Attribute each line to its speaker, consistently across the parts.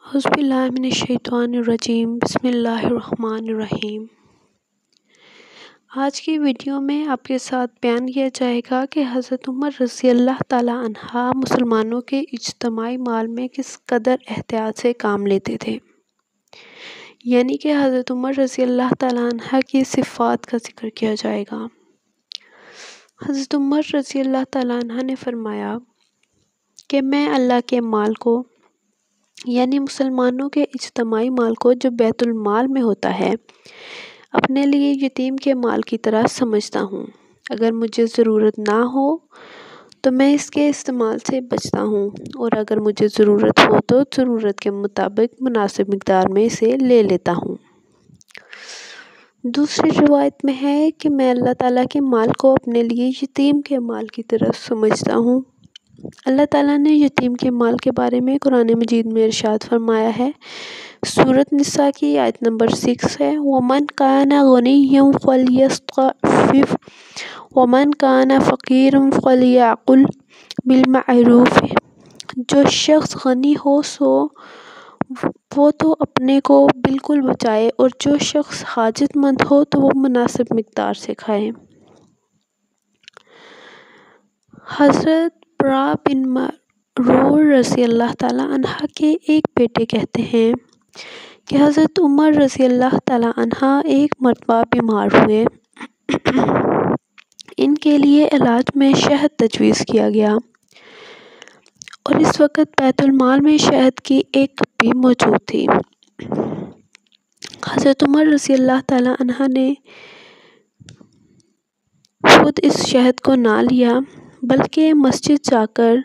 Speaker 1: اعوذ باللہ من الشیطان الرجیم بسم اللہ الرحمن الرحیم۔ آج کی ویڈیو میں آپ کے ساتھ بیان کیا جائے گا کہ حضرت عمر رضی اللہ تعالیٰ عنہ مسلمانوں کے اجتماعی مال میں کس قدر احتیاط سے کام لیتے تھے، یعنی کہ حضرت عمر رضی اللہ تعالیٰ عنہ کی صفات کا ذکر کیا جائے گا۔ حضرت عمر رضی اللہ تعالیٰ عنہ نے فرمایا کہ میں اللہ کے مال کو، یعنی مسلمانوں کے اجتماعی مال کو جو بیت المال میں ہوتا ہے، اپنے لیے یتیم کے مال کی طرح سمجھتا ہوں۔ اگر مجھے ضرورت نہ ہو تو میں اس کے استعمال سے بچتا ہوں، اور اگر مجھے ضرورت ہو تو ضرورت کے مطابق مناسب مقدار میں اسے لے لیتا ہوں۔ دوسری روایت میں ہے کہ میں اللہ تعالیٰ کے مال کو اپنے لیے یتیم کے مال کی طرح سمجھتا ہوں۔ اللہ تعالیٰ نے یتیم کے مال کے بارے میں قرآن مجید میں ارشاد فرمایا ہے۔ سورۃ نساء کی آیت نمبر 6 ہے، وَمَنْ كَانَ غَنِيًّا فَلْيَسْتَعْفِفْ وَمَنْ كَانَ فَقِيرًا فَلْيَأْكُلْ بِالْمَعْرُوفِ۔ جو شخص غنی ہو وہ تو اپنے کو بالکل بچائے، اور جو شخص حاجت مند ہو تو وہ مناسب مقدار سے کھائے۔ حضرت برا بن معرور رضی اللہ تعالیٰ عنہ کے ایک بیٹے کہتے ہیں کہ حضرت عمر رضی اللہ تعالیٰ عنہ ایک مرتبہ بیمار ہوئے۔ ان کے لیے علاج میں شہد تجویز کیا گیا، اور اس وقت بیت المال میں شہد کی ایک کپی موجود تھی۔ حضرت عمر رضی اللہ تعالیٰ عنہ نے خود اس شہد کو نہ لیا، بلکہ مسجد جا کر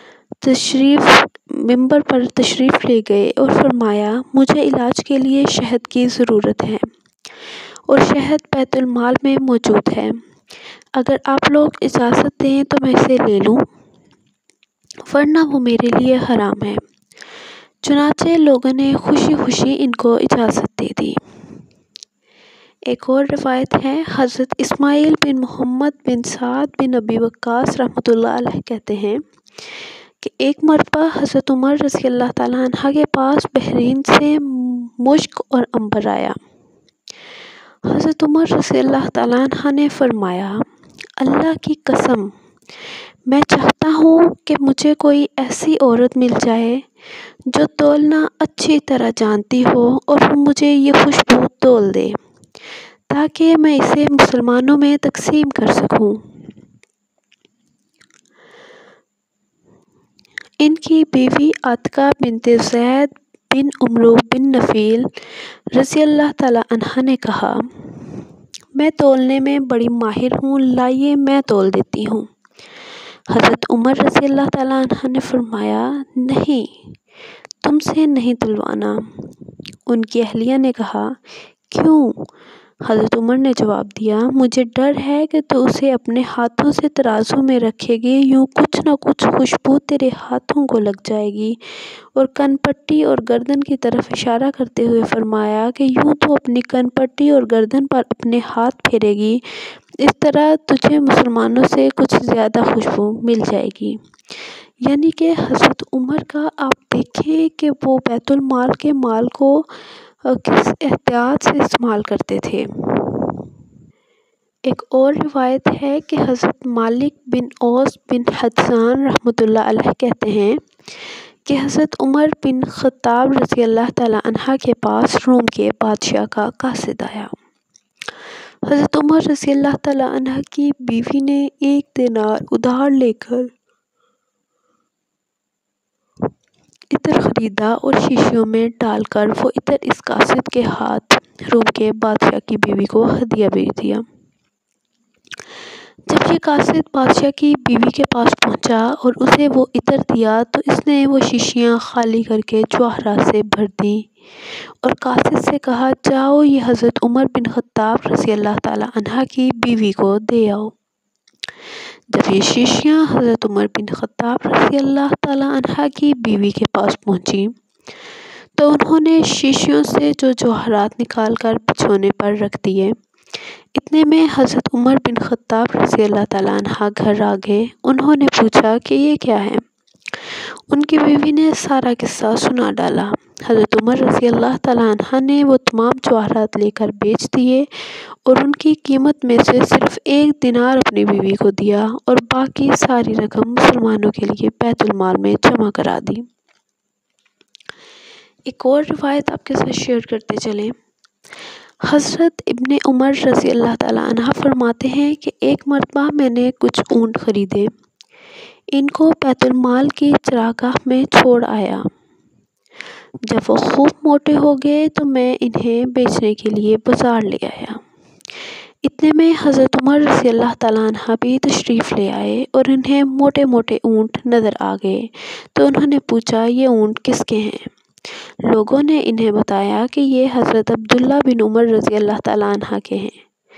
Speaker 1: منبر پر تشریف لے گئے اور فرمایا، مجھے علاج کے لیے شہد کی ضرورت ہے، اور شہد بیت المال میں موجود ہے۔ اگر آپ لوگ اجازت دیں تو میں اسے لے لوں، ورنہ وہ میرے لیے حرام ہے۔ چنانچہ لوگوں نے خوشی خوشی ان کو اجازت دے دی۔ ایک اور روایت ہے، حضرت اسماعیل بن محمد بن سعد بن ابی وقاص رحمۃ اللہ علیہ کہتے ہیں کہ ایک مرتبہ حضرت عمر رضی اللہ تعالیٰ عنہ کے پاس بحرین سے مشک اور عنبر آیا۔ حضرت عمر رضی اللہ تعالیٰ عنہ نے فرمایا، اللہ کی قسم، میں چاہتا ہوں کہ مجھے کوئی ایسی عورت مل جائے جو تولنا اچھی طرح جانتی ہو، اور وہ مجھے یہ خوشبو تول دے تاکہ میں اسے مسلمانوں میں تقسیم کر سکوں۔ ان کی بیوی عاتقہ بنت زید بن عمرو بن نفیل رضی اللہ تعالیٰ عنہ نے کہا، میں تولنے میں بڑی ماہر ہوں، لائیے میں تول دیتی ہوں۔ حضرت عمر رضی اللہ تعالیٰ عنہ نے فرمایا، نہیں، تم سے نہیں تلوانا۔ ان کی اہلیہ نے کہا، کیوں؟ حضرت عمر نے جواب دیا، مجھے ڈر ہے کہ تو اسے اپنے ہاتھوں سے ترازو میں رکھے گی، یوں کچھ نہ کچھ خوشبو تیرے ہاتھوں کو لگ جائے گی۔ اور کن پٹی اور گردن کی طرف اشارہ کرتے ہوئے فرمایا کہ یوں تو اپنی کن پٹی اور گردن پر اپنے ہاتھ پھیرے گی، اس طرح تجھے مسلمانوں سے کچھ زیادہ خوشبو مل جائے گی۔ یعنی کہ حضرت عمر کا آپ دیکھیں کہ وہ بیت المال کے مال کو کس احتیاط سے استعمال کرتے تھے۔ ایک اور روایت ہے کہ حضرت مالک بن اوس بن حدثان رحمۃ اللہ علیہ کہتے ہیں کہ حضرت عمر بن خطاب رضی اللہ تعالیٰ عنہ کے پاس روم کے بادشاہ کا قاصد آیا۔ حضرت عمر رضی اللہ تعالیٰ عنہ کی بیوی نے 1 دینار ادھار لے کر عطر خریدا، اور شیشیوں میں ڈال کر وہ عطر اس قاصد کے ہاتھ روم کے بادشاہ کی بیوی کو ہدیہ بھیج دیا۔ جب یہ قاصد بادشاہ کی بیوی کے پاس پہنچا اور اسے وہ عطر دیا تو اس نے وہ شیشیاں خالی کر کے جواہرات سے بھر دیں، اور قاصد سے کہا، جاؤ یہ حضرت عمر بن خطاب رضی اللہ تعالیٰ عنہ کی بیوی کو دے آؤ۔ جب یہ شیشیاں حضرت عمر بن خطاب رضی اللہ تعالیٰ عنہ کی بیوی کے پاس پہنچیں تو انہوں نے شیشیوں سے جو جواہرات نکال کر بچھونے پر رکھ دیے۔ اتنے میں حضرت عمر بن خطاب رضی اللہ تعالیٰ عنہ گھر آ گئے۔ انہوں نے پوچھا کہ یہ کیا ہے؟ ان کی بیوی نے سارا قصہ سنا ڈالا۔ حضرت عمر رضی اللہ تعالیٰ عنہ نے وہ تمام جواہرات لے کر بیچ دیے اور ان کی قیمت میں سے صرف 1 دینار اپنی بیوی کو دیا اور باقی ساری رقم مسلمانوں کے لیے بیت المال میں جمع کرا دی۔ ایک اور روایت آپ کے ساتھ شیئر کرتے چلیں۔ حضرت ابن عمر رضی اللہ تعالیٰ عنہ فرماتے ہیں کہ ایک مرتبہ میں نے کچھ اونٹ خریدے، ان کو بیت المال کی چراگاہ میں چھوڑ آیا۔ جب وہ خوب موٹے ہو گئے تو میں انہیں بیچنے کے لیے بازار لے آیا۔ اتنے میں حضرت عمر رضی اللہ تعالیٰ عنہ بھی تشریف لے آئے اور انہیں موٹے موٹے اونٹ نظر آ گئے تو انہوں نے پوچھا، یہ اونٹ کس کے ہیں؟ لوگوں نے انہیں بتایا کہ یہ حضرت عبداللہ بن عمر رضی اللہ تعالیٰ عنہ کے ہیں۔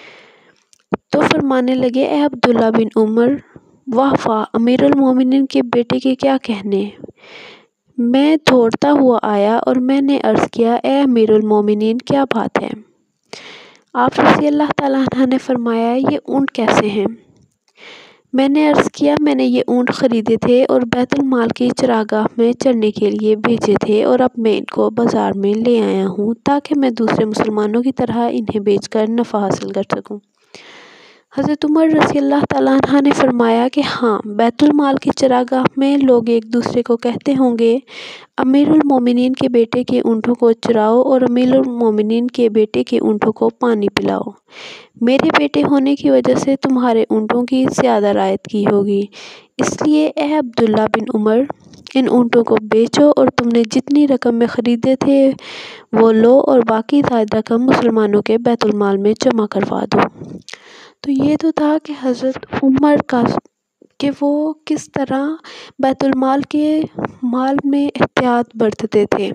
Speaker 1: تو فرمانے لگے، اے عبداللہ بن عمر، واہ واہ، امیر المومنین کے بیٹے کے کیا کہنے۔ میں دوڑتا ہوا آیا اور میں نے عرض کیا، اے امیر المومنین، کیا بات ہے؟ آپ رضی اللہ تعالیٰ عنہ نے فرمایا، یہ اونٹ کیسے ہیں؟ میں نے عرض کیا، میں نے یہ اونٹ خریدے تھے اور بیت المال کی چراگاہ میں چرنے کے لیے بھیجے تھے اور اب میں ان کو بازار میں لے آیا ہوں تاکہ میں دوسرے مسلمانوں کی طرح انہیں بیچ کر نفع حاصل کر سکوں۔ حضرت عمر رضی اللہ تعالیٰ عنہ نے فرمایا کہ ہاں، بیت المال کی چراگاہ میں لوگ ایک دوسرے کو کہتے ہوں گے، امیر المومنین کے بیٹے کے اونٹوں کو چراؤ اور امیر المومنین کے بیٹے کے اونٹوں کو پانی پلاؤ۔ میرے بیٹے ہونے کی وجہ سے تمہارے اونٹوں کی زیادہ رعایت کی ہوگی، اس لیے اے عبداللہ بن عمر، ان اونٹوں کو بیچو اور تم نے جتنی رقم میں خریدے تھے وہ لو اور باقی زائد رقم مسلمانوں کے بیت المال میں جمع کروا دو۔ تو یہ تو تھا کہ حضرت عمر کا کہ وہ کس طرح بیت المال کے مال میں احتیاط برتتے تھے،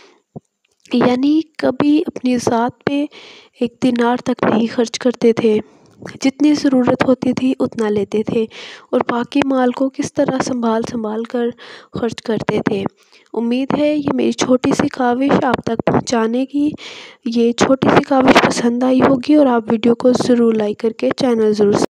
Speaker 1: یعنی کبھی اپنی ذات پہ 1 دینار تک نہیں خرچ کرتے تھے، جتنی ضرورت ہوتی تھی اتنا لیتے تھے اور باقی مال کو کس طرح سنبھال کر خرچ کرتے تھے۔ امید ہے یہ میری چھوٹی سی کاوش آپ تک پہنچانے کی، یہ چھوٹی سی کاوش پسند آئی ہوگی اور آپ ویڈیو کو ضرور لائک کر کے چینل ضرور